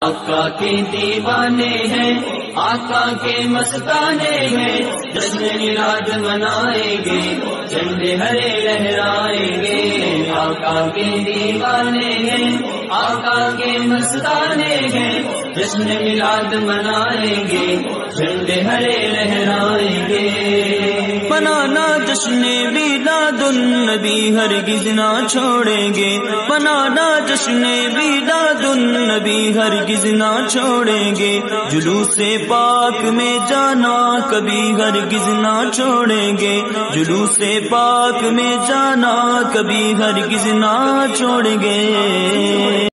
आका के दीवाने हैं, आका के मस्ताने हैं, जश्न मिलाद मनाएंगे, झंडे हरे लहराएंगे। आका के दीवाने हैं, आका के मस्ताने हैं, जश्न मिलाद मनाएंगे, झंडे हरे लहराएंगे। बनाना जश्न मिलादुन नबी हरगिज़ ना छोड़ेंगे, बनाना जश्न मिलादुन नबी हरगिज़ ना छोड़ेंगे। जुलूसे पाक में जाना कभी हरगिज़ ना छोड़ेंगे, जुलूसे पाक में जाना कभी हरगिज़ ना छोड़ेंगे।